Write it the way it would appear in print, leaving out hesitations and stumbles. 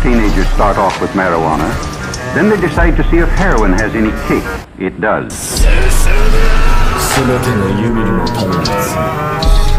teenagers start off with marijuana. Then they decide to see if heroin has any kick. It does. 全てのユミルのために